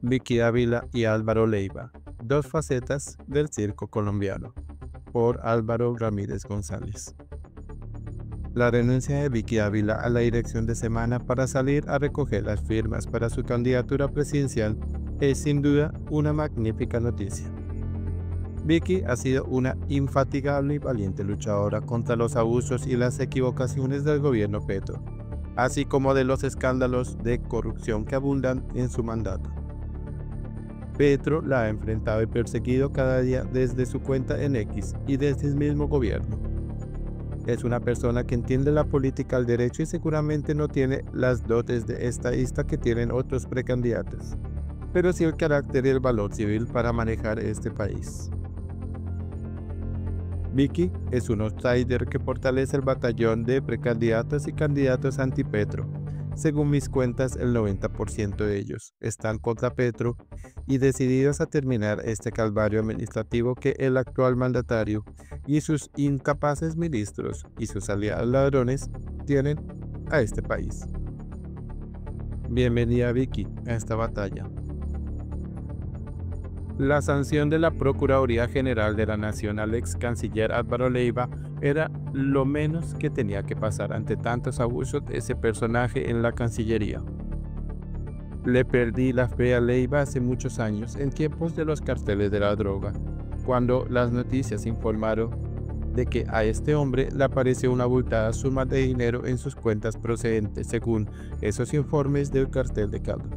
Vicky Ávila y Álvaro Leiva, dos facetas del circo colombiano, por Álvaro Ramírez González. La renuncia de Vicky Ávila a la dirección de Semana para salir a recoger las firmas para su candidatura presidencial es sin duda una magnífica noticia. Vicky ha sido una infatigable y valiente luchadora contra los abusos y las equivocaciones del gobierno Petro, así como de los escándalos de corrupción que abundan en su mandato. Petro la ha enfrentado y perseguido cada día desde su cuenta en X y desde el mismo gobierno. Es una persona que entiende la política al derecho y seguramente no tiene las dotes de estadista que tienen otros precandidatos, pero sí el carácter y el valor civil para manejar este país. Vicky es un outsider que fortalece el batallón de precandidatos y candidatos anti-Petro. Según mis cuentas, el 90% de ellos están contra Petro y decididos a terminar este calvario administrativo que el actual mandatario y sus incapaces ministros y sus aliados ladrones tienen a este país. Bienvenida Vicky a esta batalla. La sanción de la Procuraduría General de la Nación al ex canciller Álvaro Leiva era lo menos que tenía que pasar ante tantos abusos de ese personaje en la Cancillería. Le perdí la fe a Leiva hace muchos años, en tiempos de los carteles de la droga, cuando las noticias informaron de que a este hombre le apareció una abultada suma de dinero en sus cuentas procedentes, según esos informes del cartel de Cali.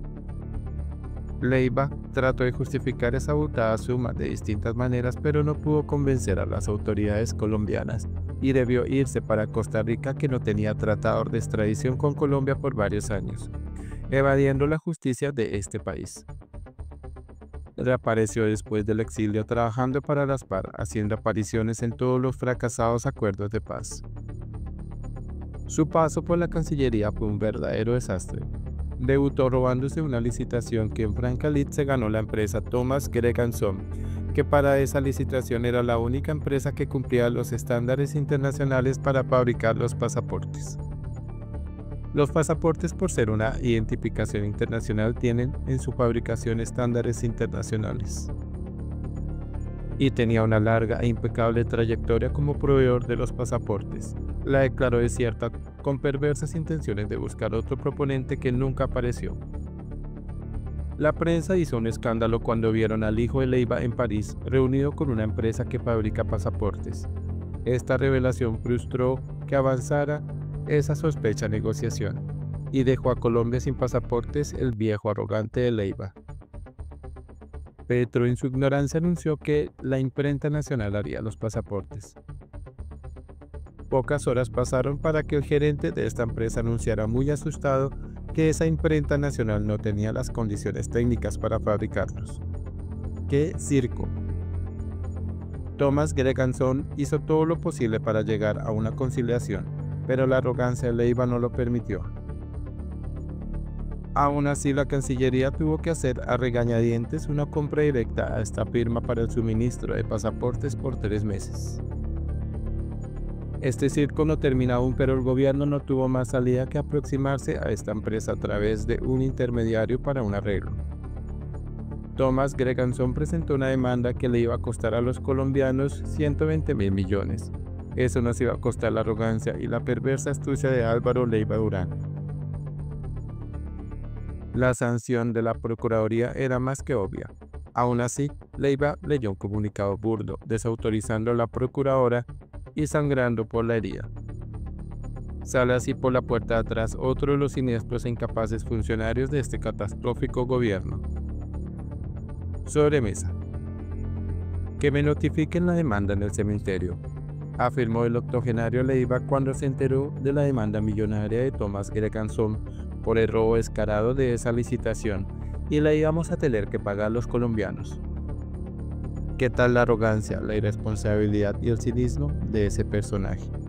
Leiva trató de justificar esa abultada suma de distintas maneras, pero no pudo convencer a las autoridades colombianas y debió irse para Costa Rica, que no tenía tratado de extradición con Colombia por varios años, evadiendo la justicia de este país. Reapareció después del exilio trabajando para las FARC, haciendo apariciones en todos los fracasados acuerdos de paz. Su paso por la Cancillería fue un verdadero desastre. Debutó robándose una licitación que en Francalit se ganó la empresa Thomas Greganson, que para esa licitación era la única empresa que cumplía los estándares internacionales para fabricar los pasaportes. Los pasaportes, por ser una identificación internacional, tienen en su fabricación estándares internacionales. Y tenía una larga e impecable trayectoria como proveedor de los pasaportes. La declaró desierta con perversas intenciones de buscar otro proponente que nunca apareció. La prensa hizo un escándalo cuando vieron al hijo de Leiva en París reunido con una empresa que fabrica pasaportes. Esta revelación frustró que avanzara esa sospecha negociación y dejó a Colombia sin pasaportes el viejo arrogante de Leiva. Petro, en su ignorancia, anunció que la imprenta nacional haría los pasaportes. Pocas horas pasaron para que el gerente de esta empresa anunciara muy asustado que esa imprenta nacional no tenía las condiciones técnicas para fabricarlos. ¡Qué circo! Thomas Greganson hizo todo lo posible para llegar a una conciliación, pero la arrogancia de Leiva no lo permitió. Aún así, la Cancillería tuvo que hacer a regañadientes una compra directa a esta firma para el suministro de pasaportes por 3 meses. Este circo no termina aún, pero el gobierno no tuvo más salida que aproximarse a esta empresa a través de un intermediario para un arreglo. Thomas Greganson presentó una demanda que le iba a costar a los colombianos 120.000 millones. Eso nos iba a costar la arrogancia y la perversa astucia de Álvaro Leiva Durán. La sanción de la Procuraduría era más que obvia. Aún así, Leiva leyó un comunicado burdo, desautorizando a la procuradora y sangrando por la herida. Sale así por la puerta de atrás otro de los siniestros e incapaces funcionarios de este catastrófico gobierno. Sobremesa. Que me notifiquen la demanda en el cementerio, afirmó el octogenario Leiva cuando se enteró de la demanda millonaria de Thomas Greganson por el robo descarado de esa licitación, y la íbamos a tener que pagar los colombianos. ¿Qué tal la arrogancia, la irresponsabilidad y el cinismo de ese personaje?